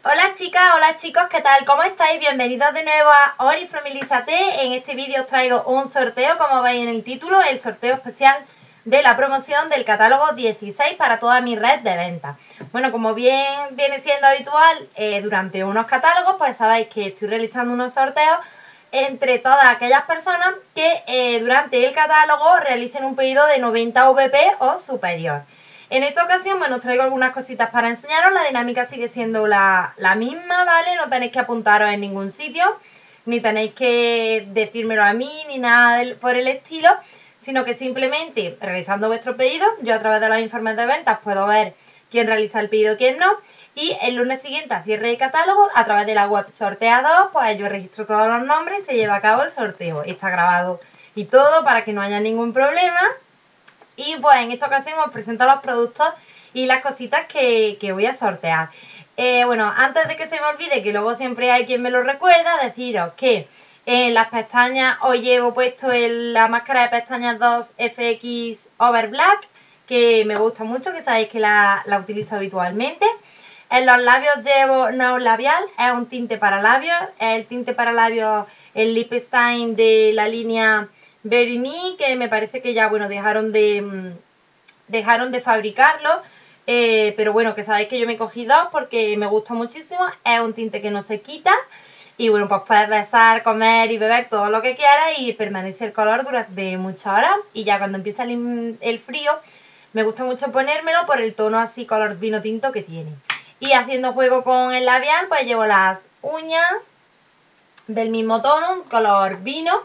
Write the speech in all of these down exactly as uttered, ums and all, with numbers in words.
Hola chicas, hola chicos, ¿qué tal? ¿Cómo estáis? Bienvenidos de nuevo a Ori from Elisate. En este vídeo os traigo un sorteo, como veis en el título, el sorteo especial de la promoción del catálogo dieciséis para toda mi red de ventas. Bueno, como bien viene siendo habitual, eh, durante unos catálogos, pues sabéis que estoy realizando unos sorteos entre todas aquellas personas que eh, durante el catálogo realicen un pedido de noventa V P o superior. En esta ocasión, bueno, os traigo algunas cositas para enseñaros. La dinámica sigue siendo la, la misma, ¿vale? No tenéis que apuntaros en ningún sitio, ni tenéis que decírmelo a mí, ni nada del, por el estilo, sino que simplemente realizando vuestro pedido, yo a través de los informes de ventas puedo ver quién realiza el pedido y quién no, y el lunes siguiente a cierre de catálogo, a través de la web sorteador, pues yo registro todos los nombres y se lleva a cabo el sorteo. Está grabado y todo para que no haya ningún problema. Y pues en esta ocasión os presento los productos y las cositas que, que voy a sortear. Eh, bueno, antes de que se me olvide, que luego siempre hay quien me lo recuerda, deciros que en las pestañas os llevo puesto el, la máscara de pestañas dos F X Over Black, que me gusta mucho, que sabéis que la, la utilizo habitualmente. En los labios llevo No Labial, es un tinte para labios, es el tinte para labios, el Lip Stain de la línea Very Me, que me parece que ya, bueno, dejaron de dejaron de fabricarlo, eh, pero bueno, que sabéis que yo me cogí dos porque me gusta muchísimo. Es un tinte que no se quita y bueno, pues puedes besar, comer y beber todo lo que quieras y permanece el color durante muchas horas. Y ya cuando empieza el, el frío, me gusta mucho ponérmelo por el tono así color vino tinto que tiene. Y haciendo juego con el labial, pues llevo las uñas del mismo tono, color vino.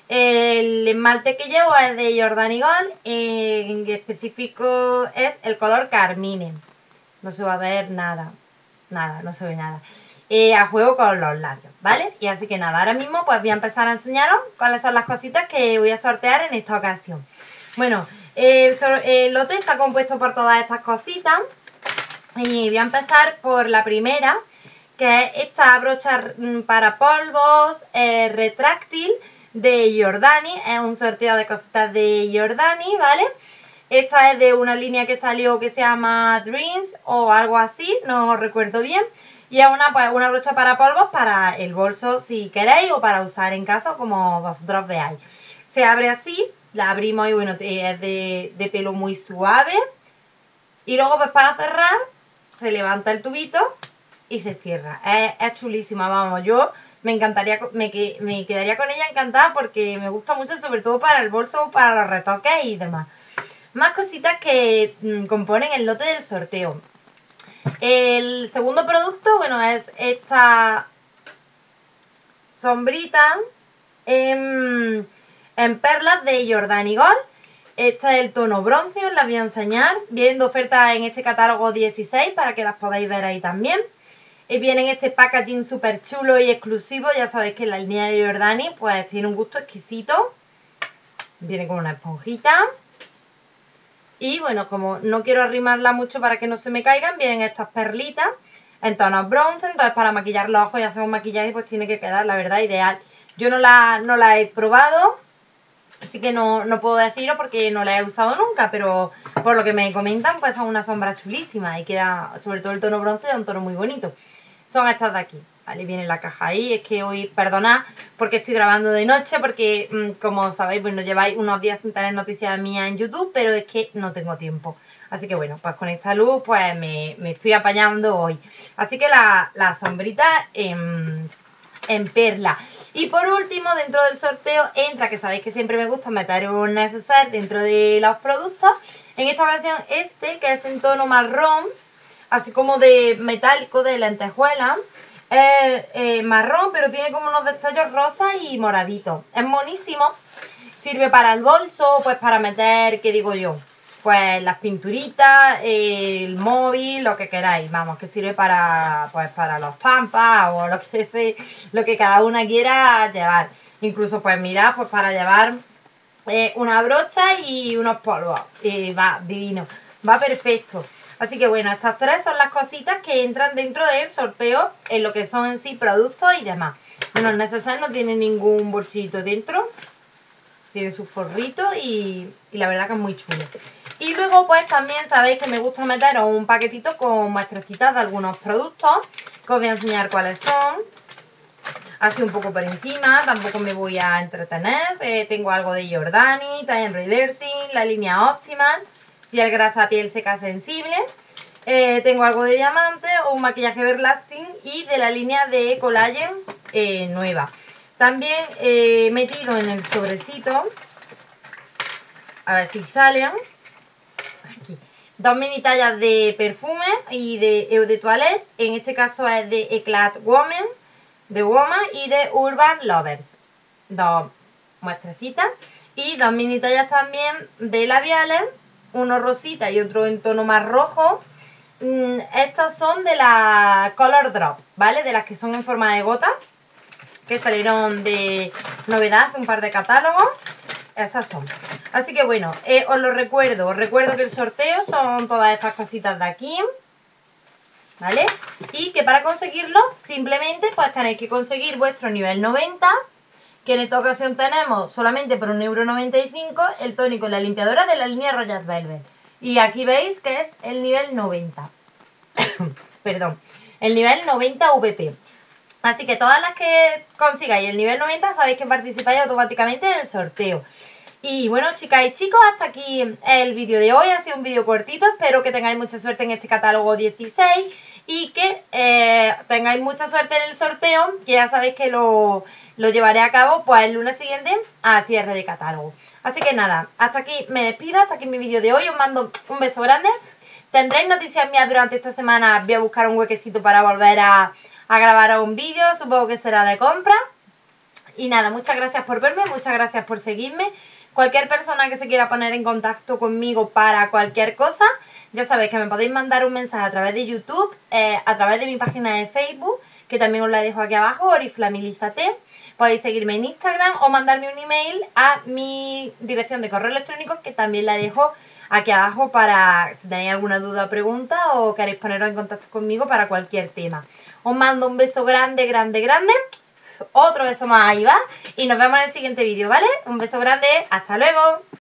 El esmalte que llevo es de Jordani Gold, en específico es el color carmine. No se va a ver nada, nada, no se ve nada. Eh, a juego con los labios, ¿vale? Y así que nada, ahora mismo pues voy a empezar a enseñaros cuáles son las cositas que voy a sortear en esta ocasión. Bueno, el, el lote está compuesto por todas estas cositas y voy a empezar por la primera, que es esta brocha para polvos eh, retráctil de Jordani. Es un sorteo de cositas de Jordani, ¿vale? Esta es de una línea que salió que se llama Dreams o algo así, no recuerdo bien. Y es una, pues, una brocha para polvos para el bolso si queréis o para usar en casa como vosotros veáis. Se abre así, la abrimos y bueno, es de, de pelo muy suave. Y luego pues para cerrar se levanta el tubito y se cierra. Es, es chulísima, vamos, yo me encantaría, me, me quedaría con ella encantada porque me gusta mucho, sobre todo para el bolso, para los retoques y demás. Más cositas que mmm, componen el lote del sorteo. El segundo producto, bueno, es esta sombrita en, en perlas de Jordani Gold. Este es el tono bronce, os la voy a enseñar. Vienen de oferta en este catálogo dieciséis para que las podáis ver ahí también. Y viene en este packaging súper chulo y exclusivo. Ya sabéis que la línea de Jordani pues tiene un gusto exquisito. Viene con una esponjita. Y bueno, como no quiero arrimarla mucho para que no se me caigan, vienen estas perlitas en tonos bronce. Entonces para maquillar los ojos y hacer un maquillaje pues tiene que quedar, la verdad, ideal. Yo no la, no la he probado, así que no, no puedo deciros porque no la he usado nunca, pero por lo que me comentan pues son una sombra chulísima y queda, sobre todo el tono bronce, es un tono muy bonito. Son estas de aquí, ¿vale? Viene la caja ahí. Es que hoy, perdonad porque estoy grabando de noche, porque mmm, como sabéis, bueno, lleváis unos días sin tener noticias mías en YouTube, pero es que no tengo tiempo. Así que bueno, pues con esta luz pues me, me estoy apañando hoy. Así que la, la sombrita en, en perla. Y por último, dentro del sorteo entra, que sabéis que siempre me gusta meter un neceser dentro de los productos. En esta ocasión este, que es en tono marrón, así como de metálico, de lentejuela. Es eh, marrón, pero tiene como unos destellos rosas y moraditos. Es monísimo. Sirve para el bolso, pues para meter, ¿qué digo yo? Pues las pinturitas, eh, el móvil, lo que queráis. Vamos, que sirve para, pues para los tampas o lo que sea, lo que cada una quiera llevar. Incluso, pues mirad, pues para llevar eh, una brocha y unos polvos. Eh, va divino, va perfecto. Así que bueno, estas tres son las cositas que entran dentro del sorteo en lo que son en sí productos y demás. Bueno, el neceser no tiene ningún bolsito dentro. Tiene su forrito y, y la verdad que es muy chulo. Y luego pues también sabéis que me gusta meteros un paquetito con muestrecitas de algunos productos, que os voy a enseñar cuáles son. Así un poco por encima, tampoco me voy a entretener. Eh, tengo algo de Giordani, Time Reversing, la línea Optimal, piel grasa, piel seca sensible. Eh, tengo algo de diamante, un maquillaje Everlasting y de la línea de Collagen eh, nueva. También he metido en el sobrecito, a ver si salen, aquí, dos mini tallas de perfume y de Eau de Toilette. En este caso es de Eclat Woman, de Woman y de Urban Lovers. Dos muestrecitas y dos mini tallas también de labiales, uno rosita y otro en tono más rojo. Estas son de la Color Drop, ¿vale? De las que son en forma de gota, que salieron de novedad, un par de catálogos. Esas son. Así que bueno, eh, os lo recuerdo. Os recuerdo que el sorteo son todas estas cositas de aquí, ¿vale? Y que para conseguirlo, simplemente pues tenéis que conseguir vuestro nivel noventa, que en esta ocasión tenemos solamente por un euro noventa y cinco el tónico y la limpiadora de la línea Royal Velvet. Y aquí veis que es el nivel noventa. Perdón, el nivel noventa V P. Así que todas las que consigáis el nivel noventa sabéis que participáis automáticamente en el sorteo. Y bueno, chicas y chicos, hasta aquí el vídeo de hoy. Ha sido un vídeo cortito. Espero que tengáis mucha suerte en este catálogo dieciséis y que eh, tengáis mucha suerte en el sorteo, que ya sabéis que lo, lo llevaré a cabo pues el lunes siguiente a cierre de catálogo. Así que nada, hasta aquí me despido, hasta aquí mi vídeo de hoy. Os mando un beso grande. Tendréis noticias mías durante esta semana. Voy a buscar un huequecito para volver a... a grabar un vídeo, supongo que será de compra. Y nada, muchas gracias por verme, muchas gracias por seguirme. Cualquier persona que se quiera poner en contacto conmigo para cualquier cosa, ya sabéis que me podéis mandar un mensaje a través de YouTube, eh, a través de mi página de Facebook, que también os la dejo aquí abajo, Oriflamilizate. Podéis seguirme en Instagram o mandarme un email a mi dirección de correo electrónico, que también la dejo aquí abajo para si tenéis alguna duda o pregunta o queréis poneros en contacto conmigo para cualquier tema. Os mando un beso grande, grande, grande. Otro beso más, ahí va. Y nos vemos en el siguiente vídeo, ¿vale? Un beso grande. Hasta luego.